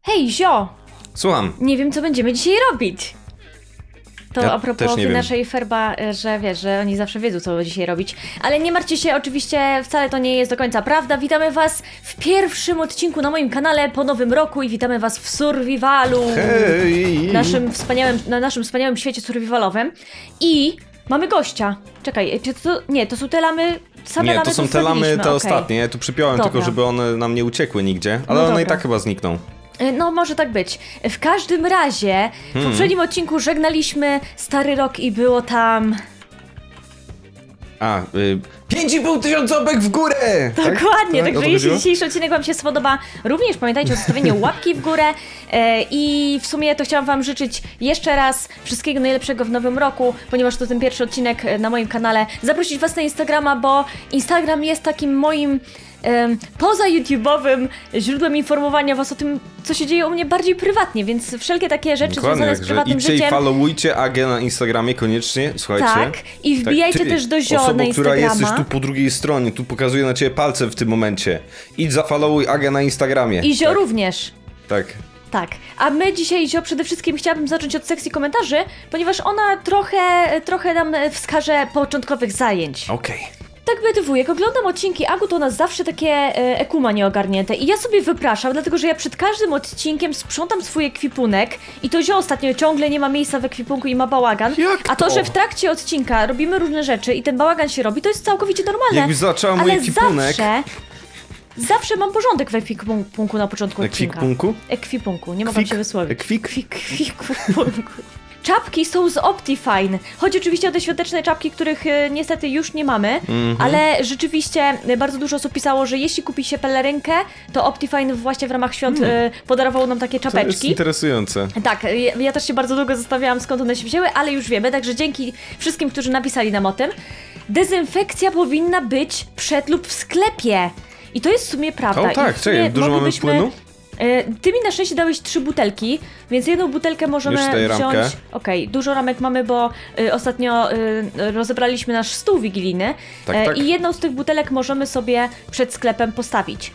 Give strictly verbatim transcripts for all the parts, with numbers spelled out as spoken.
Hej, Zio! Słucham. Nie wiem, co będziemy dzisiaj robić. To Ja a propos też nie naszej Ferba, że wiesz, że oni zawsze wiedzą, co dzisiaj robić. Ale nie martwcie się, oczywiście wcale to nie jest do końca prawda. Witamy was w pierwszym odcinku na moim kanale po nowym roku i witamy was w survivalu. Hej! Naszym wspaniałym, na naszym wspaniałym świecie survivalowym. I mamy gościa. Czekaj, czy to... Nie, to są te lamy... Same Nie, lamy to są te lamy, te okay. ostatnie. Ja tu przypiąłem Dobra. tylko, żeby one nam nie uciekły nigdzie. Ale No one i dobra. tak chyba znikną. No, może tak być. W każdym razie, w Hmm. poprzednim odcinku żegnaliśmy stary rok i było tam... A, y, pięć i pół tysiąca łapek w górę! Dokładnie, Tak? Tak? O także to jeśli chodziło? dzisiejszy odcinek wam się spodoba, również pamiętajcie o zostawieniu łapki w górę e, i w sumie to chciałam wam życzyć jeszcze raz wszystkiego najlepszego w nowym roku, ponieważ to ten pierwszy odcinek e, na moim kanale. Zaprosić was na Instagrama, bo Instagram jest takim moim e, poza YouTube'owym źródłem informowania was o tym, co się dzieje u mnie bardziej prywatnie, więc wszelkie takie rzeczy Dokładnie, związane z także prywatnym idźcie życiem. i followujcie Agę na Instagramie koniecznie, słuchajcie. Tak, i wbijajcie Tak, ty, też do Zio osobo, na która Instagrama. jesteś tu po drugiej stronie, tu pokazuję na ciebie palcem w tym momencie. Idź zafollowuj Agę na Instagramie. I Zio tak, również. Tak. Tak, a my dzisiaj, Zio, przede wszystkim chciałabym zacząć od sekcji komentarzy, ponieważ ona trochę, trochę nam wskaże początkowych zajęć. Okej. Tak bydwu, jak oglądam odcinki Agu, to u nas zawsze takie e, ekuma nieogarnięte i ja sobie wypraszam, dlatego że ja przed każdym odcinkiem sprzątam swój ekwipunek i to Zio ostatnio ciągle nie ma miejsca w ekwipunku i ma bałagan. Jak A to, to? że w trakcie odcinka robimy różne rzeczy i ten bałagan się robi, to jest całkowicie normalne. Jakbyś zaczęła mój ale ekwipunek. zawsze, zawsze mam porządek w ekwipunku na początku odcinka. Ekwipunku? Ekwipunku, nie mogłam Kwik? się wysłowić. Ekwik? Kwik, kwik, Czapki są z Optifine. Chodzi oczywiście o te świąteczne czapki, których e, niestety już nie mamy, Mhm. ale rzeczywiście e, bardzo dużo osób pisało, że jeśli kupi się pelerynkę, to Optifine właśnie w ramach świąt e, podarował nam takie To jest czapeczki. interesujące. Tak, ja, ja też się bardzo długo zastanawiałam, skąd one się wzięły, ale już wiemy, także dzięki wszystkim, którzy napisali nam o tym. Dezynfekcja powinna być przed lub w sklepie. I to jest w sumie prawda. O I tak, w sumie czekaj, dużo mamy moglibyśmy- płynu? E, Ty mi na szczęście dałeś trzy butelki, więc jedną butelkę możemy Już daję wziąć. ramkę. Okej, dużo ramek mamy, bo y, ostatnio y, rozebraliśmy nasz stół wigilijny Tak, e, tak. i jedną z tych butelek możemy sobie przed sklepem postawić.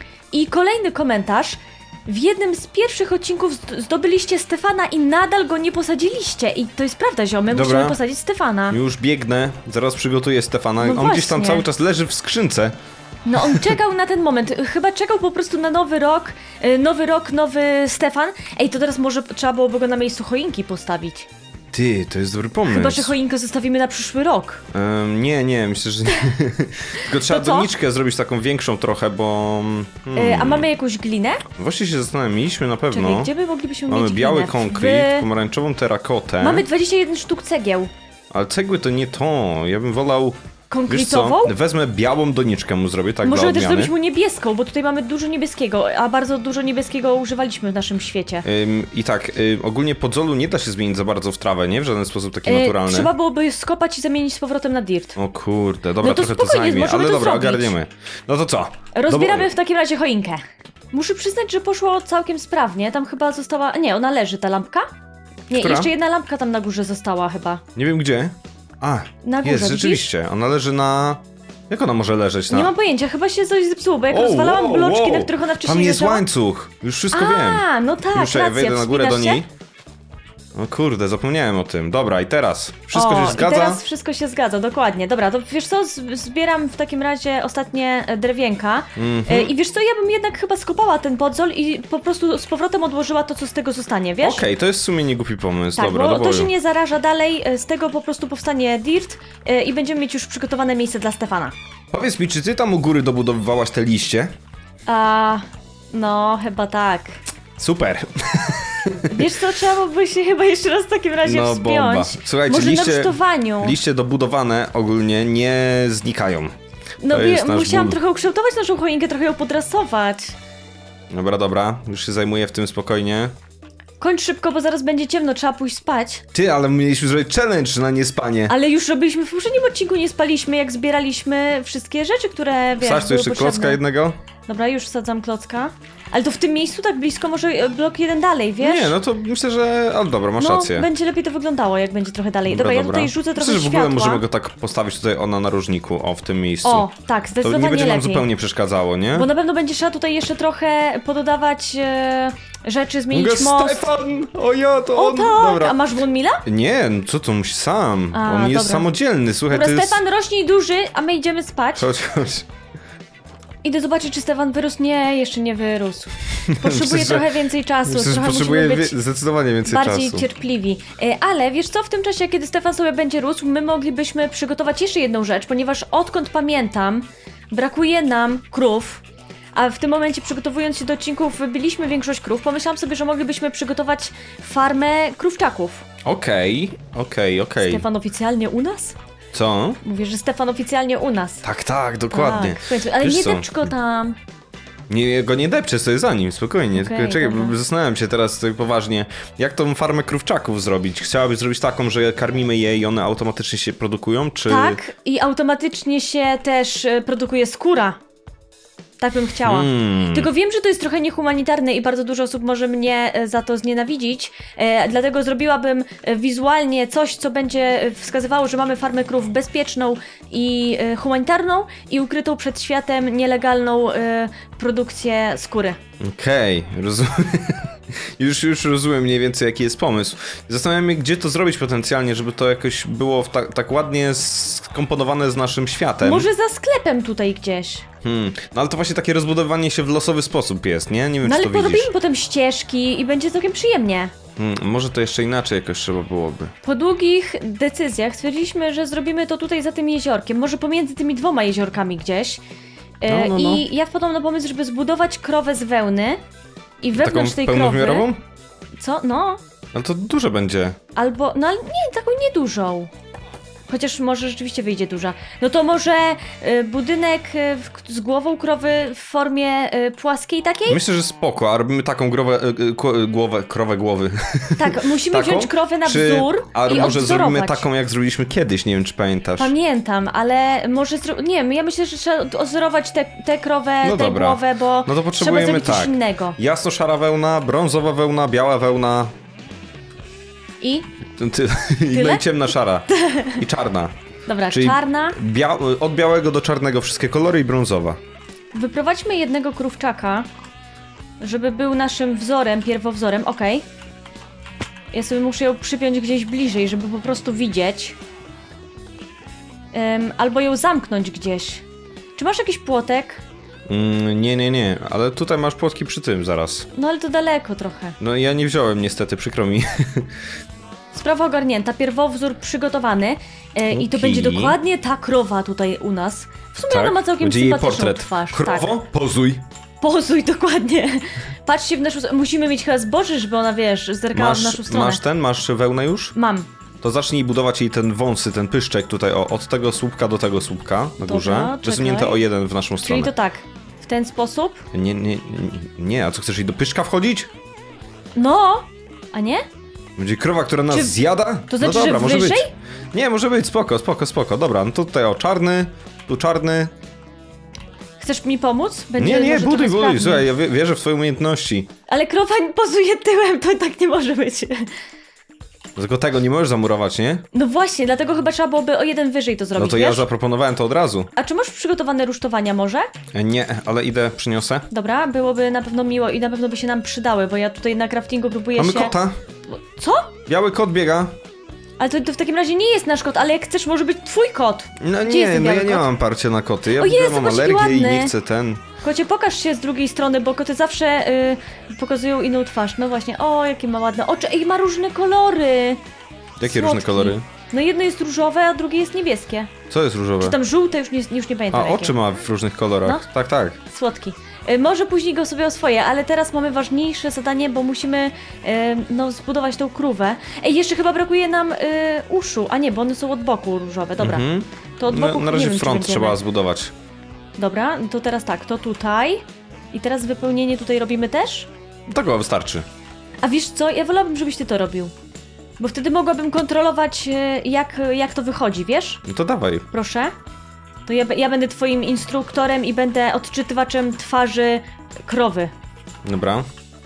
I kolejny komentarz. W jednym z pierwszych odcinków zd- zdobyliście Stefana i nadal go nie posadziliście. I to jest prawda, ziomy, Dobra. musimy posadzić Stefana. Już biegnę, zaraz przygotuję Stefana. No On gdzieś tam właśnie. cały czas leży w skrzynce. No on czekał na ten moment, chyba czekał po prostu na nowy rok, y, nowy rok, nowy Stefan. Ej, to teraz może trzeba byłoby go na miejscu choinki postawić. Ty, to jest dobry pomysł. Chyba, że choinkę zostawimy na przyszły rok. Um, nie, nie, myślę, że nie. Tylko trzeba To co? doniczkę zrobić taką większą trochę, bo... Hmm, Y, a mamy jakąś glinę? Właśnie się zastanawiam, mieliśmy na pewno. Czekaj, gdzie my moglibyśmy Mamy mieć biały glinę? konkret, W... pomarańczową terakotę. Mamy dwadzieścia jeden sztuk cegieł. Ale cegły to nie to. Ja bym wolał... Wiesz co? Konkretową? Wezmę białą doniczkę mu zrobię, tak Możemy dla też odmiany. zrobić mu niebieską, bo tutaj mamy dużo niebieskiego, a bardzo dużo niebieskiego używaliśmy w naszym świecie. Ym, I tak, y, ogólnie podzolu nie da się zmienić za bardzo w trawę, nie? W żaden sposób taki Y, naturalny. trzeba byłoby skopać i zamienić z powrotem na dirt. O kurde, dobra, No to trochę to spokojnie, zajmie, możemy ale to dobra, zrobić. ogarniemy. No to co? Rozbieramy Do w takim razie choinkę. Muszę przyznać, że poszło całkiem sprawnie. Tam chyba została... Nie, ona leży, ta lampka? Nie, Która? jeszcze jedna lampka tam na górze została chyba. Nie wiem gdzie. A, Na górze, jest, widzisz? rzeczywiście. Ona leży na... Jak ona może leżeć na... Nie mam pojęcia, chyba się coś zepsuło, bo jak O, rozwalałam wow, bloczki, wow. na których ona wcześniej Tam jest leżała... łańcuch, już wszystko A, wiem. no tak, Już ja racja, wejdę na górę do wspinasz niej. się? O kurde, zapomniałem o tym. Dobra, i teraz? Wszystko o, się zgadza? I teraz wszystko się zgadza, dokładnie. Dobra, to wiesz co, z- zbieram w takim razie ostatnie e, drewienka. Mhm. E, I wiesz co, ja bym jednak chyba skopała ten podzol i po prostu z powrotem odłożyła to, co z tego zostanie, wiesz? Okej, to jest w sumie niegłupi pomysł, Tak, dobra, bo do to boju. się nie zaraża dalej, e, z tego po prostu powstanie dirt e, i będziemy mieć już przygotowane miejsce dla Stefana. Powiedz mi, czy ty tam u góry dobudowywałaś te liście? A, no, chyba tak. Super. Wiesz co, trzeba byłoby się chyba jeszcze raz w takim razie No wspiąć. bomba. Słuchajcie, Może liście, na rusztowaniu. liście dobudowane ogólnie nie znikają. No to wie, jest nasz musiałam ból. trochę ukształtować naszą choinkę, trochę ją podrasować. Dobra, dobra, już się zajmuję w tym spokojnie. Kończ szybko, bo zaraz będzie ciemno, trzeba pójść spać. Ty, ale mieliśmy zrobić challenge na niespanie. Ale już robiliśmy, w poprzednim odcinku nie spaliśmy, jak zbieraliśmy wszystkie rzeczy, które, wiesz, Wsadź tu były jeszcze potrzebne. klocka jednego? Dobra, już wsadzam klocka. Ale to w tym miejscu tak blisko, może e, blok jeden dalej, wiesz? Nie, no to myślę, że... Ale dobra, masz no, rację. będzie lepiej to wyglądało, jak będzie trochę dalej. Dobra, ja tutaj rzucę trochę Myślę, że w światła. ogóle możemy go tak postawić tutaj o na narożniku, o w tym miejscu. O, tak, to zdecydowanie nie będzie nam lepiej. zupełnie przeszkadzało, nie? Bo na pewno będzie trzeba tutaj jeszcze trochę pododawać e, rzeczy, zmienić Mogę most. Stefan! O ja, to O on! tak, Dobra. a masz Von Milla? Nie, no co to musi sam? A, on jest dobra. samodzielny, słuchaj, Dobra, to jest... Stefan, rośnij duży, a my idziemy spać. Chodź, chodź. Idę zobaczyć, czy Stefan wyrósł. Nie, jeszcze nie wyrósł. Potrzebuję Myślę, trochę więcej czasu, Myślę, że trochę potrzebuję musimy być wie- zdecydowanie więcej bardziej czasu. cierpliwi. E, Ale wiesz co, w tym czasie, kiedy Stefan sobie będzie rósł, my moglibyśmy przygotować jeszcze jedną rzecz, ponieważ odkąd pamiętam, brakuje nam krów. A w tym momencie, przygotowując się do odcinków, wybiliśmy większość krów. Pomyślałam sobie, że moglibyśmy przygotować farmę krówczaków. Okej, okej, okej. Stefan oficjalnie u nas? Co? Mówię, że Stefan oficjalnie u nas. Tak, tak, dokładnie. Tak, w końcu, ale Wiesz nie co? depcz go tam. Nie, go nie depczę, stoję za nim, spokojnie. Okej, Tylko czekaj, dobra. bo zastanawiam się teraz tak poważnie, jak tą farmę krówczaków zrobić? Chciałabyś zrobić taką, że karmimy je i one automatycznie się produkują, czy... Tak, i automatycznie się też e, produkuje skóra. Tak bym chciała. Hmm. Tylko wiem, że to jest trochę niehumanitarne i bardzo dużo osób może mnie e, za to znienawidzić, e, dlatego zrobiłabym e, wizualnie coś, co będzie e, wskazywało, że mamy farmę krów bezpieczną i e, humanitarną i ukrytą przed światem nielegalną e, produkcję skóry. Okej, rozumiem. Już, już rozumiem mniej więcej, jaki jest pomysł. Zastanawiam się, gdzie to zrobić potencjalnie, żeby to jakoś było w ta, tak ładnie skomponowane z naszym światem. Może za sklepem tutaj gdzieś. Hmm. No ale to właśnie takie rozbudowanie się w losowy sposób jest, nie? Nie wiem, No czy ale to widzisz. porobimy potem ścieżki i będzie całkiem przyjemnie. Hmm, może to jeszcze inaczej jakoś trzeba byłoby. Po długich decyzjach stwierdziliśmy, że zrobimy to tutaj za tym jeziorkiem, może pomiędzy tymi dwoma jeziorkami gdzieś. E, No, no, no. I ja wpadłam na pomysł, żeby zbudować krowę z wełny i Taką wewnątrz tej krowy... pełnowymiarową? Co? No. Ale to duże będzie. Albo... No ale nie, taką niedużą. Chociaż może rzeczywiście wyjdzie duża. No to może y, budynek y, w, z głową krowy w formie y, płaskiej takiej? Myślę, że spoko, a robimy taką growę, y, y, kło- głowę, krowę głowy. Tak, musimy Taką? wziąć krowę na Czy, wzór a i może zrobimy odwzorować. taką, jak zrobiliśmy kiedyś, nie wiem, czy pamiętasz. Pamiętam, ale może zro... nie wiem, ja myślę, że trzeba odwzorować tę te, te krowę, No tę dobra. głowę, bo No to trzeba potrzebujemy zrobić coś tak. innego. Jasno-szara wełna, brązowa wełna, biała wełna, I? ty, no i ciemna szara. I czarna. Dobra, Czyli czarna. Bia od białego do czarnego wszystkie kolory i brązowa. Wyprowadźmy jednego krówczaka, żeby był naszym wzorem, pierwowzorem, okej. Ja sobie muszę ją przypiąć gdzieś bliżej, żeby po prostu widzieć. Ym, albo ją zamknąć gdzieś. Czy masz jakiś płotek? Mm, nie, nie, nie, ale tutaj masz płotki przy tym zaraz. No ale to daleko trochę. No ja nie wziąłem niestety, przykro mi. Sprawa ogarnięta, pierwowzór przygotowany e, i to Okej. będzie dokładnie ta krowa tutaj u nas. W sumie ona ma całkiem Będzie jej sympatyczną portret. twarz. Krowo, Tak. pozuj. Pozuj, dokładnie. Patrzcie w naszą... Musimy mieć chyba zboże, żeby ona, wiesz, zerkała w naszą Masz, stronę. masz ten, masz wełnę już? Mam. To zacznij budować jej ten wąsy, ten pyszczek tutaj, o, od tego słupka do tego słupka na Dobra, górze. czekaj. Wysunięte o jeden w naszą stronę. Czyli to tak, w ten sposób. Nie, nie, nie, nie, a co, chcesz jej do pyszka wchodzić? No, a nie? Będzie krowa, która nas Czy- zjada? to znaczy, no dobra, że może wyżej? być. Nie, może być, spoko, spoko, spoko. Dobra, no to tutaj o, czarny, tu czarny. Chcesz mi pomóc? Będzie Nie, nie, może buduj, trochę buduj, sprawniej. słuchaj, ja wie- wierzę w twoje umiejętności. Ale krowa pozuje tyłem, to tak nie może być. Tylko tego nie możesz zamurować, nie? No właśnie, dlatego chyba trzeba byłoby o jeden wyżej to zrobić, No to wiesz? ja zaproponowałem to od razu. A czy masz przygotowane rusztowania może? E, Nie, ale idę, przyniosę. Dobra, byłoby na pewno miło i na pewno by się nam przydały, bo ja tutaj na craftingu próbuję Mamy się... kota. Co? Biały kot biega. Ale to, to w takim razie nie jest nasz kot, ale jak chcesz, może być twój kot. No Gdzie jest nie, ten no ja biały nie kot? mam parcia na koty. Ja O w ogóle Jezu, mam patrz, jaki alergię i ładny. nie chcę ten. Kocie, pokaż się z drugiej strony, bo koty zawsze y, pokazują inną twarz. No właśnie, o, jakie ma ładne oczy. Ej, ma różne kolory. Jakie Słodki. różne kolory? No jedno jest różowe, a drugie jest niebieskie. Co jest różowe? Czy tam żółte, już nie, już nie pamiętam A, jakie. oczy ma w różnych kolorach. No. Tak, tak. Słodki. Y, może później go sobie oswoję, ale teraz mamy ważniejsze zadanie, bo musimy y, no, zbudować tą krówę. Ej, jeszcze chyba brakuje nam y, uszu. A nie, bo one są od boku różowe, dobra. Mhm. To od Na, boku na nie razie wiem, czy front będziemy. trzeba zbudować. Dobra, to teraz tak, to tutaj. I teraz wypełnienie tutaj robimy też? Tego wystarczy. A wiesz co, ja wolałabym, żebyś ty to robił. Bo wtedy mogłabym kontrolować, e, jak, jak to wychodzi, wiesz? No to dawaj. Proszę. To ja, be- ja będę twoim instruktorem i będę odczytywaczem twarzy krowy. Dobra.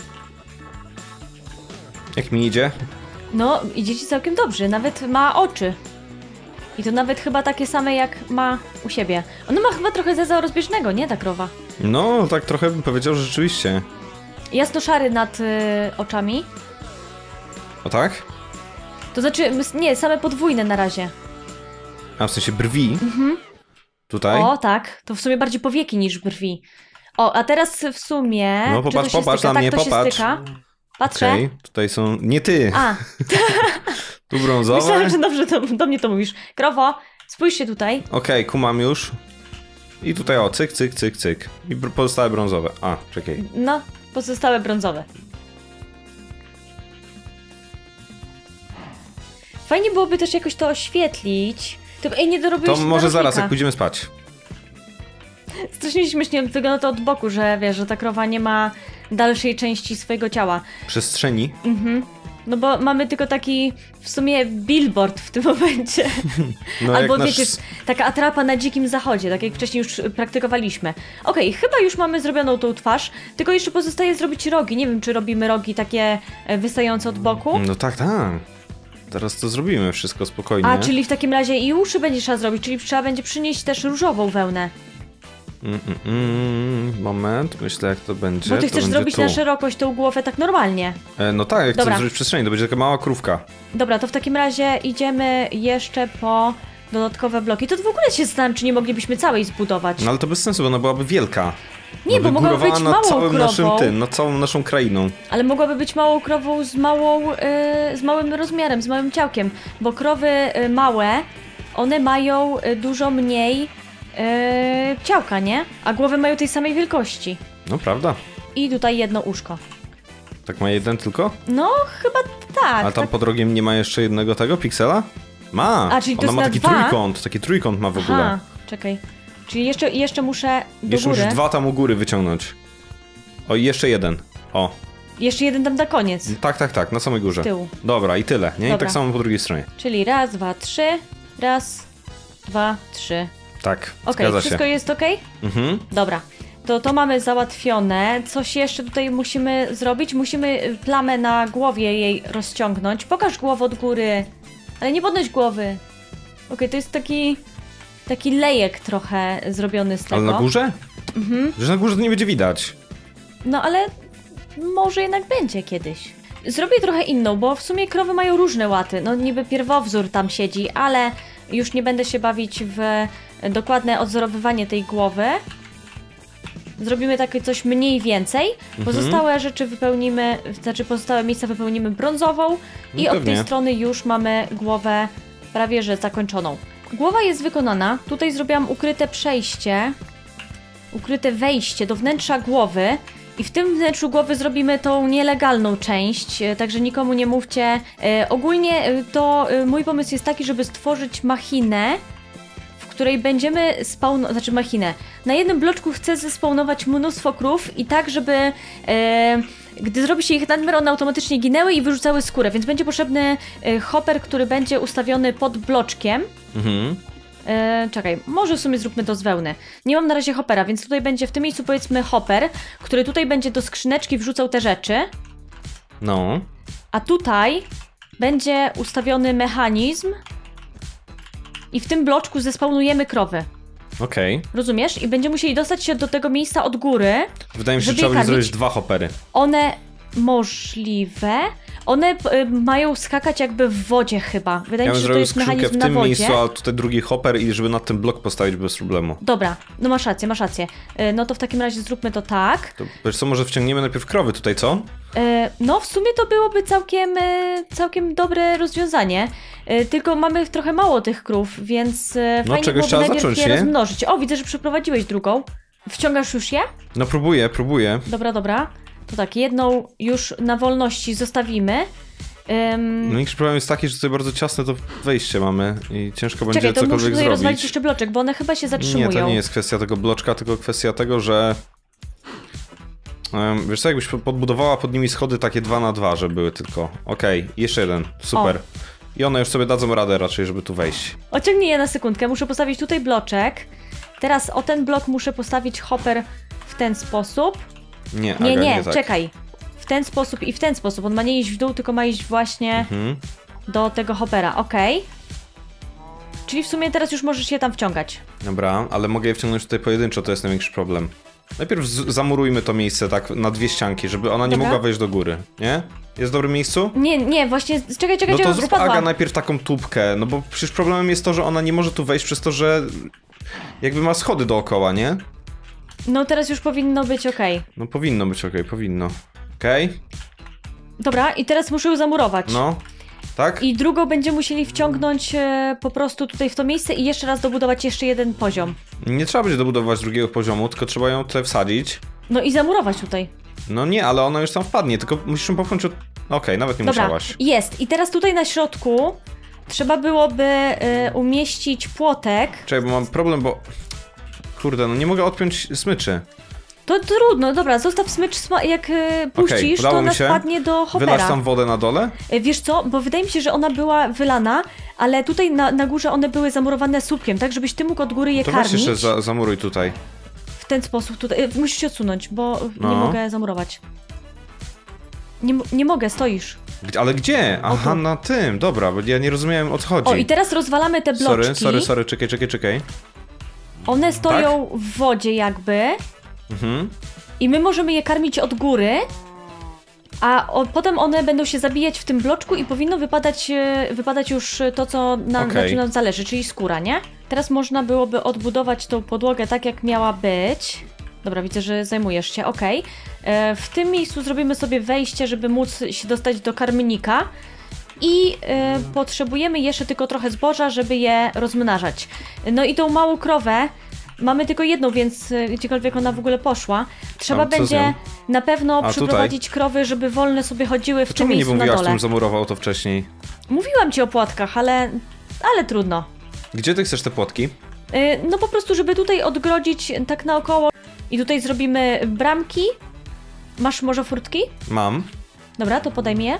Jak mi idzie? No, idzie ci całkiem dobrze, nawet ma oczy. I to nawet chyba takie same, jak ma u siebie. Ona ma chyba trochę zeza rozbieżnego, nie ta krowa? No, tak trochę bym powiedział, że rzeczywiście. jasno-szary nad y, oczami. O tak? To znaczy, nie, same podwójne na razie. A w sensie brwi? Mhm. Tutaj? O, tak. To w sumie bardziej powieki niż brwi. O, a teraz w sumie... No popatrz, popatrz styka? na mnie, tak, to popatrz. Się styka. Patrzę. Okej, okay, tutaj są... Nie ty! A. Tu brązowe. Myślałam, że dobrze to, do mnie to mówisz. Krowo, spójrzcie tutaj. Okej, okay, kumam już. I tutaj o, cyk, cyk, cyk, cyk. I pozostałe brązowe. A, czekaj. No, pozostałe brązowe. Fajnie byłoby też jakoś to oświetlić. To, ej, nie dorobiłeś To może zaraz, jak pójdziemy spać. Strasznie śmiesznie wygląda to od boku, że wiesz, że ta krowa nie ma dalszej części swojego ciała. Przestrzeni? Mhm. No bo mamy tylko taki w sumie billboard w tym momencie. No Albo nasz... wiecie, taka atrapa na dzikim zachodzie, tak jak wcześniej już praktykowaliśmy. Okej, okay, chyba już mamy zrobioną tą twarz, tylko jeszcze pozostaje zrobić rogi. Nie wiem, czy robimy rogi takie wystające od boku. No tak, tak. Teraz to zrobimy wszystko spokojnie. A, czyli w takim razie i uszy będzie trzeba zrobić, czyli trzeba będzie przynieść też różową wełnę. Mm, mm, mm, moment, myślę jak to będzie. Bo ty to chcesz zrobić tu. na szerokość tą głowę tak normalnie. E, no tak, jak Dobra. chcę zrobić przestrzeń, to będzie taka mała krówka. Dobra, to w takim razie idziemy jeszcze po dodatkowe bloki. To w ogóle się zastanawiam, czy nie moglibyśmy całej zbudować. No ale to bez sensu, bo ona byłaby wielka. Nie, bo mogłaby być nad małą całym krową. naszym tym, nad całą naszą krainą. Ale mogłaby być małą krową z małą, yy, z małym rozmiarem, z małym ciałkiem. Bo krowy yy, małe, one mają yy, dużo mniej yy, ciałka, nie? A głowy mają tej samej wielkości. No prawda. I tutaj jedno uszko. Tak ma jeden tylko? No, chyba tak. A tam tak. pod rogiem nie ma jeszcze jednego tego piksela? Ma! A, czyli to Ona jest ma na taki dwa? trójkąt, taki trójkąt ma w ogóle. Aha, czekaj. Czyli jeszcze, jeszcze muszę do Jeszcze góry. musisz dwa tam u góry wyciągnąć. O, i jeszcze jeden. O. Jeszcze jeden tam na koniec. Tak, tak, tak, na samej górze. Z tyłu. Dobra, i tyle, nie? Dobra. I tak samo po drugiej stronie. Czyli raz, dwa, trzy. Raz, dwa, trzy. Tak, Okej, zgadza wszystko się. jest okej? Mhm. Dobra. To to mamy załatwione. Coś jeszcze tutaj musimy zrobić? Musimy plamę na głowie jej rozciągnąć. Pokaż głowę od góry. Ale nie podnoś głowy. Okej, to jest taki... Taki lejek trochę zrobiony z tego. Ale na górze? Mhm. Że na górze to nie będzie widać. No ale może jednak będzie kiedyś. Zrobię trochę inną, bo w sumie krowy mają różne łaty. No niby pierwowzór tam siedzi, ale już nie będę się bawić w dokładne odzorowywanie tej głowy. Zrobimy takie coś mniej więcej. Pozostałe rzeczy wypełnimy, znaczy pozostałe miejsca wypełnimy brązową i No od pewnie. tej strony już mamy głowę prawie że zakończoną. Głowa jest wykonana. Tutaj zrobiłam ukryte przejście, ukryte wejście do wnętrza głowy. I w tym wnętrzu głowy zrobimy tą nielegalną część, e, także nikomu nie mówcie. E, ogólnie e, to e, mój pomysł jest taki, żeby stworzyć machinę, w której będziemy spawnować, znaczy machinę. Na jednym bloczku chcę zespawnować mnóstwo krów i tak, żeby e, gdy zrobi się ich nadmiar, one automatycznie ginęły i wyrzucały skórę, więc będzie potrzebny e, hopper, który będzie ustawiony pod bloczkiem. Mhm. E, czekaj, może w sumie zróbmy to z wełny. Nie mam na razie hoppera, więc tutaj będzie w tym miejscu powiedzmy hopper, który tutaj będzie do skrzyneczki wrzucał te rzeczy, No. a tutaj będzie ustawiony mechanizm i w tym bloczku zespawnujemy krowy. Okej. Rozumiesz? I będziemy musieli dostać się do tego miejsca od góry. Wydaje mi się, że Żeby trzeba je będzie karmić? zrobić dwa hopery. One możliwe. One y, mają skakać jakby w wodzie chyba. Wydaje Ja mi bym się, że to zrobił jest skrzynkę mechanizm w na tym wodzie. miejscu, a tutaj drugi hopper i żeby na ten blok postawić bez problemu. Dobra, no masz rację, masz rację. Y, no to w takim razie zróbmy to tak. To wiesz co, może wciągniemy najpierw krowy tutaj, co? E, No, w sumie to byłoby całkiem, e, całkiem dobre rozwiązanie. E, Tylko mamy trochę mało tych krów, więc e, No, fajnie czegoś byłoby trzeba najpierw zacząć, je nie? rozmnożyć. O, widzę, że przeprowadziłeś drugą. Wciągasz już je? No próbuję, próbuję. Dobra, dobra. To tak, jedną już na wolności zostawimy. Ym, No i problem jest taki, że tutaj bardzo ciasne to wejście mamy i ciężko będzie Czekaj, to muszę cokolwiek tutaj rozwalić zrobić. jeszcze bloczek, bo one chyba się Nie, zatrzymują. to nie jest kwestia tego bloczka, tylko kwestia tego, że... Um, wiesz co, jakbyś podbudowała pod nimi schody takie dwa na dwa, żeby były tylko. Okej, okay, jeszcze jeden, super. O. I one już sobie dadzą radę raczej, żeby tu wejść. Ociągnij je na sekundkę, muszę postawić tutaj bloczek. Teraz o ten blok muszę postawić hopper w ten sposób. Nie, Aga, Nie, nie, nie tak. czekaj. W ten sposób i w ten sposób. On ma nie iść w dół, tylko ma iść właśnie Mhm. do tego hoppera. Okej. Czyli w sumie teraz już możesz je tam wciągać. Dobra, ale mogę je wciągnąć tutaj pojedynczo, to jest największy problem. Najpierw zamurujmy to miejsce tak na dwie ścianki, żeby ona nie Dobra. mogła wejść do góry, nie? Jest w dobrym miejscu? Nie, nie, właśnie, czekaj, czekaj, No to czekaj, zrób spadła. Aga najpierw taką tubkę, no bo przecież problemem jest to, że ona nie może tu wejść przez to, że jakby ma schody dookoła, nie? No teraz już powinno być okej. Okay. No powinno być okej, okay, powinno. Okej? Okay? Dobra, i teraz muszę ją zamurować. No, tak? I drugą będziemy musieli wciągnąć e, po prostu tutaj w to miejsce i jeszcze raz dobudować jeszcze jeden poziom. Nie trzeba będzie dobudować drugiego poziomu, tylko trzeba ją tutaj wsadzić. No i zamurować tutaj. No nie, ale ona już tam wpadnie, tylko musisz ją popchnąć od... Okej, okay, nawet nie Dobra, musiałaś. jest. I teraz tutaj na środku trzeba byłoby e, umieścić płotek. Czekaj, bo mam problem, bo... Kurde, no nie mogę odpiąć smyczy. To trudno, dobra, zostaw smycz, jak e, puścisz, okay, to ona się. spadnie do hopera. Wylasz tam wodę na dole? E, wiesz co, bo wydaje mi się, że ona była wylana, ale tutaj na, na górze one były zamurowane słupkiem, tak żebyś ty mógł od góry je to karmić. To weź jeszcze za, zamuruj tutaj. W ten sposób tutaj, e, musisz się odsunąć, bo no. nie mogę zamurować. Nie, nie mogę, stoisz. Ale gdzie? Aha, na tym, dobra, bo ja nie rozumiałem, o co chodzi. O, i teraz rozwalamy te bloczki. Sorry, sorry, sorry, czekaj, czekaj, czekaj. One stoją tak? w wodzie jakby. Mhm. I my możemy je karmić od góry, a o, potem one będą się zabijać w tym bloczku i powinno wypadać, wypadać już to, co na, okay. na czym nam zależy, czyli skóra, nie? Teraz można byłoby odbudować tą podłogę tak, jak miała być. Dobra, widzę, że zajmujesz się, okej. Okay. W tym miejscu zrobimy sobie wejście, żeby móc się dostać do karmnika. I e, potrzebujemy jeszcze tylko trochę zboża, żeby je rozmnażać. No i tą małą krowę mamy tylko jedną, więc gdziekolwiek ona w ogóle poszła, trzeba A, będzie na pewno A, przyprowadzić tutaj? krowy, żeby wolne sobie chodziły w tym miejscu nie na mówiłaś, dole. żebym zamurował to wcześniej? Mówiłam ci o płotkach, ale, ale trudno. Gdzie ty chcesz te płotki? Yy, no po prostu, żeby tutaj odgrodzić tak naokoło i tutaj zrobimy bramki. Masz może furtki? Mam. Dobra, to podaj mi je.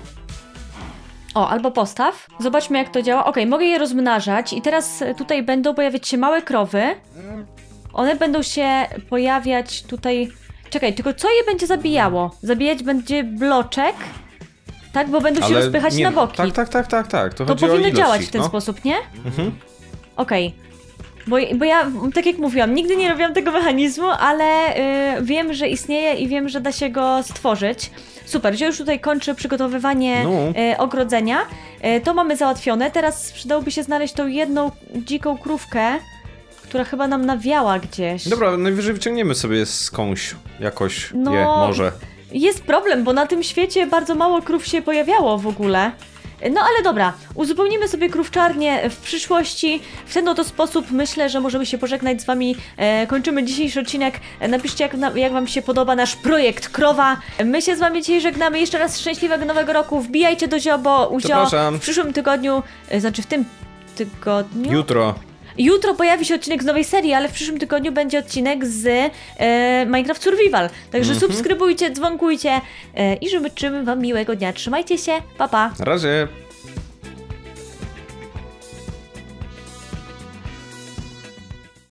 O, albo postaw. Zobaczmy, jak to działa. Okej, okay, mogę je rozmnażać i teraz tutaj będą pojawiać się małe krowy. One będą się pojawiać tutaj... Czekaj, tylko co je będzie zabijało? Zabijać będzie bloczek, tak? Bo będą się Ale rozpychać nie, na boki. Tak, tak, tak, tak, tak. To, To chodzi o powinno ilość działać ich, w ten no. sposób, nie? Mhm. Okej. Okay. Bo, bo ja, tak jak mówiłam, nigdy nie robiłam tego mechanizmu, ale y, wiem, że istnieje i wiem, że da się go stworzyć. Super, że już tutaj kończę przygotowywanie no. y, ogrodzenia. Y, to mamy załatwione. Teraz przydałoby się znaleźć tą jedną dziką krówkę, która chyba nam nawiała gdzieś. Dobra, najwyżej wyciągniemy sobie skądś jakoś No, je, może. Jest problem, bo na tym świecie bardzo mało krów się pojawiało w ogóle. No ale dobra, uzupełnimy sobie krówczarnię w przyszłości. W ten oto sposób myślę, że możemy się pożegnać z wami. E, kończymy dzisiejszy odcinek. E, napiszcie, jak, na, jak wam się podoba nasz projekt Krowa. My się z wami dzisiaj żegnamy. Jeszcze raz szczęśliwego nowego roku. Wbijajcie do Zio, u Zio w przyszłym tygodniu, e, znaczy w tym tygodniu. Jutro. Jutro pojawi się odcinek z nowej serii, ale w przyszłym tygodniu będzie odcinek z e, Minecraft Survival. Także mm-hmm. subskrybujcie, dzwonkujcie e, i życzymy wam miłego dnia. Trzymajcie się, pa pa! Na razie.